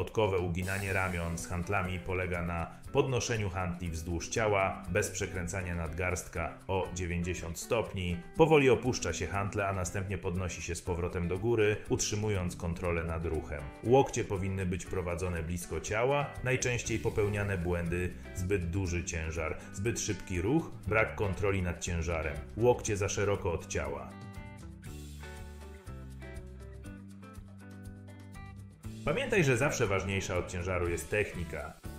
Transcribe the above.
Początkowe uginanie ramion z hantlami polega na podnoszeniu hantli wzdłuż ciała, bez przekręcania nadgarstka o 90 stopni. Powoli opuszcza się hantle, a następnie podnosi się z powrotem do góry, utrzymując kontrolę nad ruchem. Łokcie powinny być prowadzone blisko ciała, najczęściej popełniane błędy: zbyt duży ciężar, zbyt szybki ruch, brak kontroli nad ciężarem, łokcie za szeroko od ciała. Pamiętaj, że zawsze ważniejsza od ciężaru jest technika.